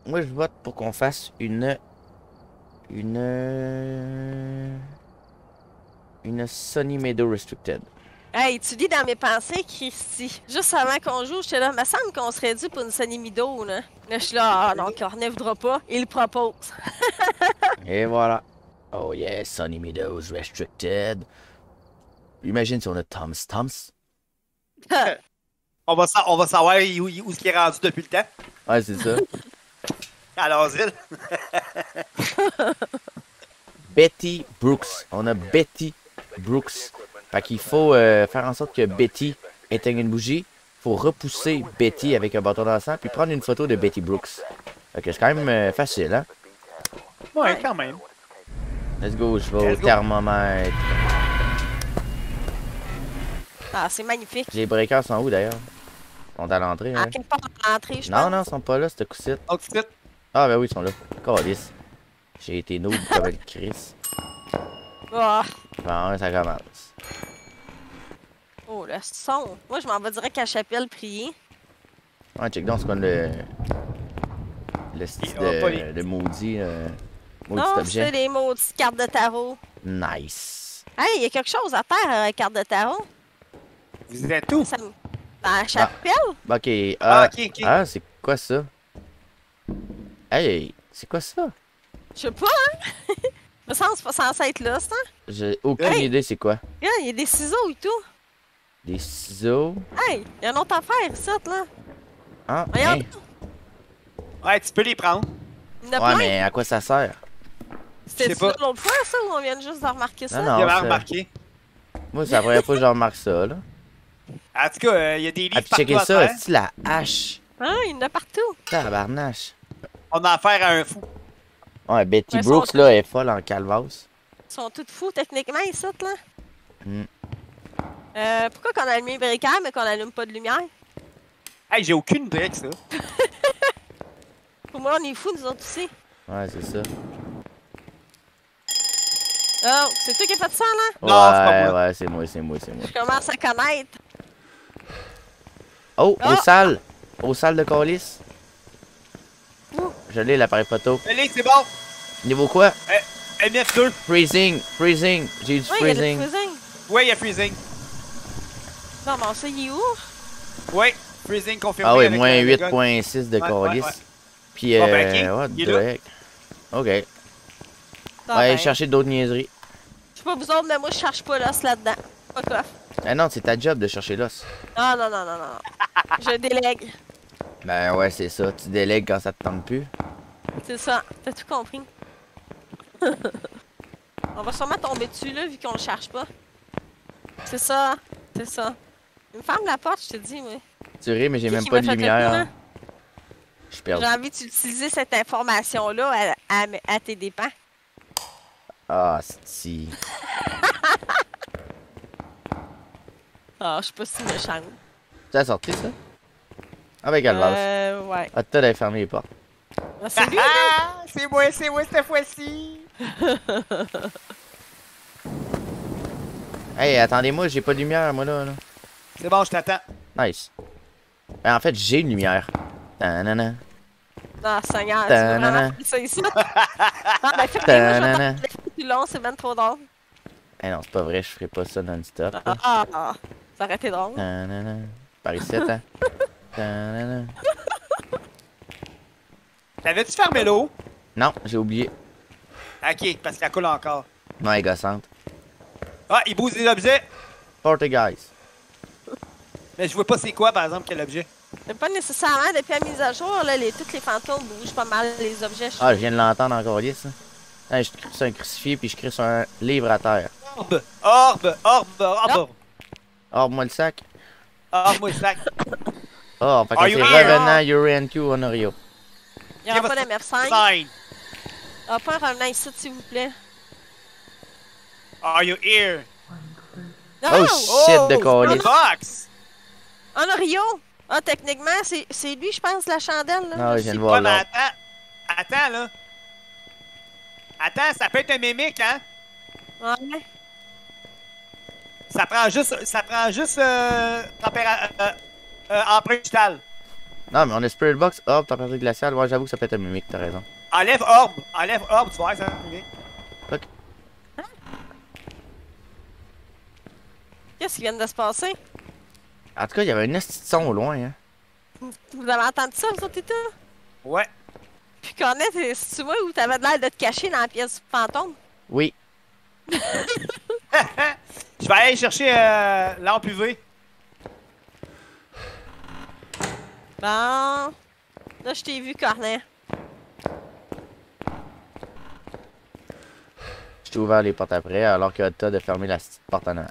moi je vote pour qu'on fasse une Sunny Meadow Restricted. Hey, tu lis dans mes pensées, Christy. Juste avant qu'on joue, j'étais là, me semble qu'on serait dû pour une Sunny Meadow, là. Là, je suis là, ah non, Cornet ne voudra pas. Il propose. Et voilà. Oh yeah, Sunny Meadows Restricted. Imagine si on a Tom's. On va savoir où ce qui est rendu depuis le temps. Ouais, c'est ça. À l'asile. Betty Brooks. On a Betty Brooks. Fait qu'il faut faire en sorte que Betty éteigne une bougie. Faut repousser Betty avec un bâton d'encens puis prendre une photo de Betty Brooks. Fait que c'est quand même facile, hein? Ouais, quand même. Let's go, je vais au thermomètre. Ah, c'est magnifique. Les breakers sont où d'ailleurs? Ils sont à l'entrée, hein? À quelque part à l'entrée, je pense. Non, ils sont pas là, ce coup-ci. Donc, tout de suite. Ah, ben oui, ils sont là. Calice. J'ai été noob comme le Chris. Oh, Bon, ça commence. oh, le son. Moi, je m'en vais direct à la chapelle prier. Ouais, check donc, c'est quoi le style de maudit, maudit Non, c'est objet. les maudites cartes de tarot. Nice. Hey, il y a quelque chose à faire avec carte de tarot. Vous êtes où? Ça me... Dans la chapelle? Ok, Ok. ah, c'est quoi ça? Hey, c'est quoi ça? Je sais pas, hein? Me semble que c'est pas censé être là, ça. J'ai aucune Hey! idée c'est quoi. Regarde, il y a des ciseaux et tout. Des ciseaux. Hey, il y a une autre affaire, ça, là. Ah, Regarde, hein. Ouais, tu peux les prendre. il y en a Ouais, plein. mais à quoi ça sert? C'était je sais pas. l'autre fois, ça, ou on vient juste de remarquer ça? Non, Il avait ça- remarqué. Moi, c'est la première fois que je remarque ça, là. En tout cas, il y a des livres Ah, puis partout checker à ça, faire. c'est la hache. Hein, il y en a partout. Tabarnache. On a affaire à un fou. Ouais, Betty Ouais, Brooks, sont- là, est folle en calvasse. Ils sont tous fous, techniquement, ici, là. Hmm. Pourquoi qu'on allume les briquets, mais qu'on allume pas de lumière? Hey, j'ai aucune idée avec ça. Pour moi, on est fous, nous autres aussi. Ouais, c'est ça. Oh, c'est toi qui as fait ça, là? Non, c'est pas moi. Ouais, c'est moi. Je commence à connaître. Oh, Ah! aux salles de colis. Ouh. Je l'ai, l'appareil photo. Allez, c'est bon. Niveau quoi? MF2. Freezing. J'ai eu du Oui, il y a le freezing. freezing. Ouais, il y a freezing. Non, mais on sait, il est où? Ouais, freezing confirmé. Ah oui, avec, moins le gun. 8.6 de Ouais, colis. ouais. Puis, Ah, ben, ok, what il est the là. heck? Ok. Ah, Ouais, ben, chercher d'autres niaiseries. je sais pas vous autres, mais moi, je cherche pas l'os là-dedans. Pas quoi. Ah non, c'est ta job de chercher l'os. Non, non, non, non, non. Je délègue. Ben ouais, c'est ça. Tu délègues quand ça te tente plus. C'est ça. T'as tout compris. On va sûrement tomber dessus, là, vu qu'on le cherche pas. C'est ça. C'est ça. Il me ferme la porte, je te dis, oui. Tu ris, mais j'ai Qui même qui pas m'a de fait le lumière. coup, Hein. hein? Je suis perdu. J'ai envie d'utiliser cette information-là à tes dépens. Ah, si. Ah, je suis pas si méchante. Tu as sorti ça? Ah ben, calvasse. Ouais. Ah, t'as d'aller fermer les portes. Ah, c'est lui, là. Ah, c'est moi cette fois-ci. Hey, attendez-moi, j'ai pas de lumière, moi, là. C'est bon, je t'attends. Nice. Ben, en fait, j'ai une lumière. Tanana. Non, Seigneur, tu veux Ta-na-na. vraiment faire ça ici? Non, ben, fais-le, moi, je vais Ta-na-na. t'en faire plus long, c'est ben trop drôle. Eh non, c'est pas vrai, je ferai pas ça non-stop. là. Ah, ça aurait été drôle. Ta-na-na. Par ici, attends. Ta-na-na. T'avais-tu fermé l'eau? Non, j'ai oublié. Ok, parce qu'elle coule encore. Non, elle est gossante. Ah, il bouge des objets. Portuguese. Mais je vois pas c'est quoi, par exemple, quel objet. Mais pas nécessairement, depuis la mise à jour, là, tous les fantômes bougent pas mal les objets. Ah, je viens de l'entendre encore lisse. Hein. Hey, je crie sur un crucifix puis je crie sur un livre à terre. Orbe. Oh, moi le sac. Orbe, moi, sac. Oh, fait que Are c'est you here? revenant Urian Q Honorio. Il n'y aura pas d'MF5. Sign. Ah, pas un revenant ici, s'il vous plaît. Are you here? Non! Oh, shit de c'est colis. une box. Honorio! Ah, techniquement, c'est lui, je pense, la chandelle. Là. Ah, je viens de Ouais, voir mais là. attends, là. Attends, ça peut être un mimique, hein? Ouais. Ça prend juste empreinte digitale. Non, mais on a Spirit Box, orbe, température glaciale. Ouais, j'avoue que ça peut être un mimique, t'as raison. Enlève orbe, tu vois, ça va bien. Qu'est-ce qui vient de se passer? En tout cas, il y avait un esti de son au loin, hein. Vous avez entendu ça, vous autres, et tout? Ouais. Puis Cornet, c'est-tu moi ou t'avais l'air de te cacher dans la pièce du fantôme? Oui. Je vais aller chercher lampe UV. Bon. Là, je t'ai vu, Cornet. Je t'ai ouvert les portes après, alors que t'as de fermer la petite porte en avant.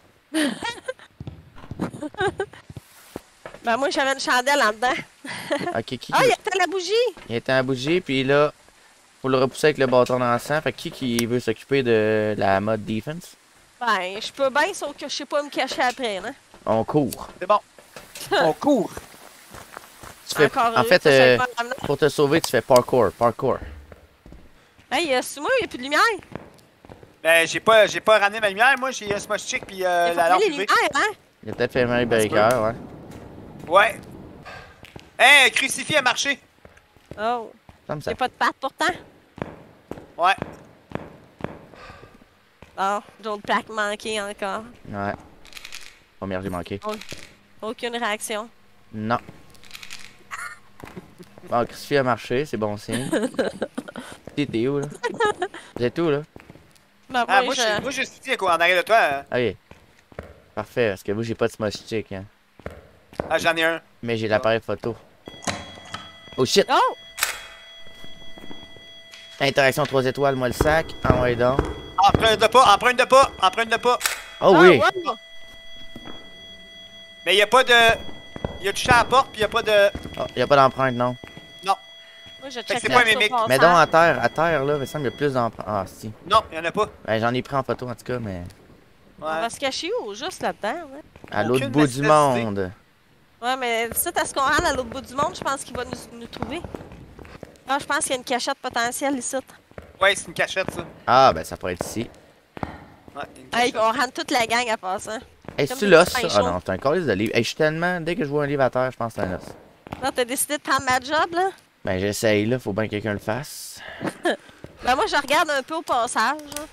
Ben, moi, j'avais une chandelle en dedans. Ok, qui? Ah, il y a la bougie! Il était à la bougie, puis là, faut le repousser avec le bâton dans le sang. Fait que qui veut s'occuper de la mode defense? Ben, je peux bien, sauf que je sais pas me cacher après, hein. On court. C'est bon. On court. Tu fais, Encore en heureux, fait, ça, c'est pas grave. pour te sauver, tu fais parkour. Hey, c'est moi, il n'y a plus de lumière. Ben, j'ai pas ramené ma lumière. Moi, j'ai un smosh stick puis Il faut la lampe les UV. lumières, hein? Il a peut-être fait Mary Baker, ouais. Ouais. Hey, crucifix a marché. Oh. Comme Il ça. n'y a pas de patte pourtant. Ouais. Bon, d'autres plaques manquées encore. Ouais. Première, j'ai manqué. Aucune réaction. Non. Bon, Crucifix a marché, c'est bon signe. T'es où, là? Vous êtes où, là? Ben, Ah, moi, moi, je suis dit, quoi, en arrière de toi. Hein. Ok. Parfait, parce que vous, j'ai pas de smosh stick, hein. Ah, j'en ai un. Mais j'ai l'appareil photo. Oh shit! Oh! Interaction 3 étoiles, moi le sac. Ah ouais, donc. Empreinte de pas, empreinte de pas, empreinte de pas. Oh oui! Ah, ouais. Mais il y a pas de... Il a touché à la porte puis il y a pas de... Oh, y a pas d'empreinte, non. Non. Moi, je que check c'est ça pas un au mimique. passage. Mais donc à terre, là, il me semble qu'il y a plus d'empreintes. Ah, si. Non, il y en a pas. Ben, j'en ai pris en photo, en tout cas, mais. On Ouais. va se cacher où? Juste là-dedans, ouais. À l'autre Aucune bout du nécessité. monde. Ouais, mais ça, à ce qu'on rentre à l'autre bout du monde, je pense qu'il va nous trouver. Ah, je pense qu'il y a une cachette potentielle ici. Ouais, c'est une cachette, ça. Ah, ben, ça pourrait être ici. Ouais, une Hey, cachette. on rentre toute la gang à passant. Hey, Comme c'est-tu des l'os, petits ça? pains Ah chauds. non, c'est un colis de livre. Hey, je suis tellement. Dès que je vois un livre à terre, je pense que c'est un os. Là, t'as décidé de prendre ma job, là? Ben, j'essaye, là. Faut bien que quelqu'un le fasse. Ben, moi, je regarde un peu au passage. Là.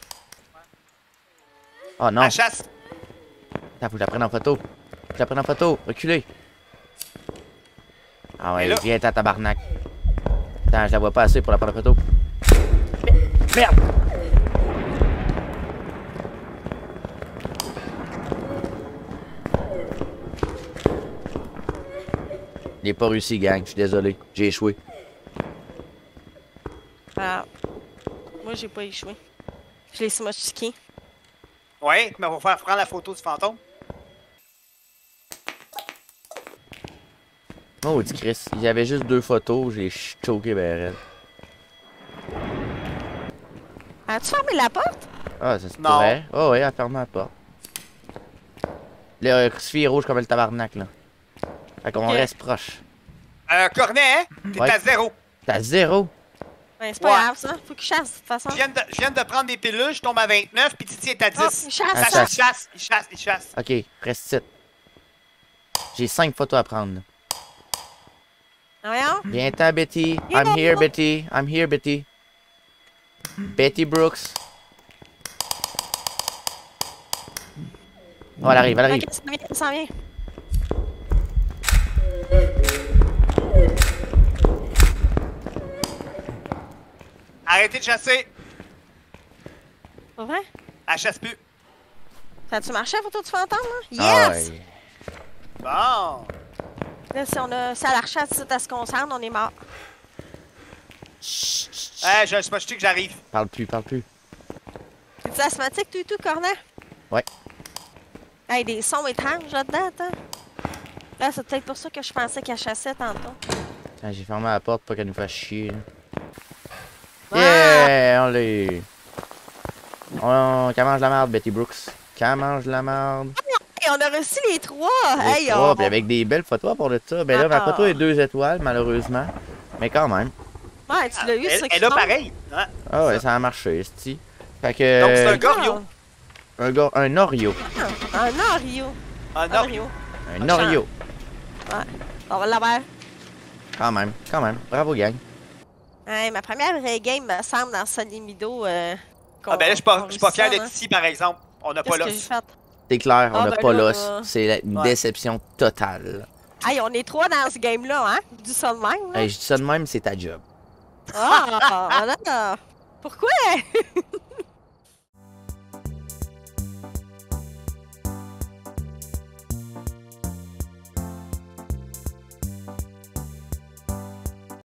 Oh non. La chasse. Attends, faut que je la prenne en photo. Faut que je la prenne en photo. Reculez. Ah ouais, Mais là- viens, ta tabarnak. Attends, je la vois pas assez pour la prendre en photo. Merde! Il est pas réussi, gang. Je suis désolé. J'ai échoué. Ah. Moi, j'ai pas échoué. Je l'ai smochiqué. Ouais, mais on va faire prendre la photo du fantôme. Oh, dit Chris. Il y avait juste 2 photos. J'ai choqué, ben, raide. As-tu fermé la porte? Ah, ça se Non. pourrait. Oh, ouais, elle a fermé la porte. Le crucifix est rouge comme le tabarnak, là. Fait qu'on Ok. reste proche. Cornet, hein? T'es Ouais. à 0. T'as 0. Ben, c'est pas Ouais. grave, ça. Faut qu'il chasse, de toute façon. Je viens de prendre des pilules, je tombe à 29, puis Titi est à 10. Oh, il chasse, Ah, Ça ça. il chasse. Ok, reste 7. J'ai 5 photos à prendre. là. Voyons. Viens-t'en, Betty. I'm here, Betty. I'm here, Betty. Betty Brooks. Oh, elle arrive, elle arrive. Ok, ça vient, ça vient. Arrêtez de chasser. Pas vrai? Elle chasse plus. Ça a-tu marché la photo du fantôme, là? Ah, Yes! ouais. Bon. Là, si elle a rechasse à ce qu'on s'en, on est mort. Chut, chut, chut. Hey, j'ai un smosh stick, j'arrive. Parle plus, parle plus. C'est asthmatique, tout et tout, Cornet? Ouais. Hey, des sons étranges là-dedans, attends. Là, c'est peut-être pour ça que je pensais qu'elle chassait tantôt. Ah, j'ai fermé la porte pour qu'elle nous fasse chier. Là. Ah! Yeah! On les. Qu'elle mange la merde, Betty Brooks. Qu'elle mange la merde. Hey, on a reçu les trois! Les Hey, trois, on... puis avec des belles photos pour de ça. Ben là, ma Ah. photo est 2 étoiles, malheureusement. Mais quand même. Ouais, tu l'as eu, c'est ça qui Elle a compte. pareil. Hein? Ah ouais, Ça. ça a marché, esti. Fait que. Donc, c'est un Ah. Gorio. Un Oreo. Un Oreo. Un Un Oreo. Un Oreo. On va l'avoir. Quand même, quand même. Bravo, gang. Hey, ma première vraie game me semble dans Sunny Mido. Ah, ben là, je suis pas fier d'être ici, par exemple. On n'a pas Qu'est-ce que j'ai l'os. fait? C'est clair, on Ah, n'a ben pas là, l'os. C'est une Ouais. déception totale. Hey, on est trois dans ce game-là, hein? Du ça de même, là. Hey, je dis ça de même, c'est ta job. Ah, voilà. Pourquoi?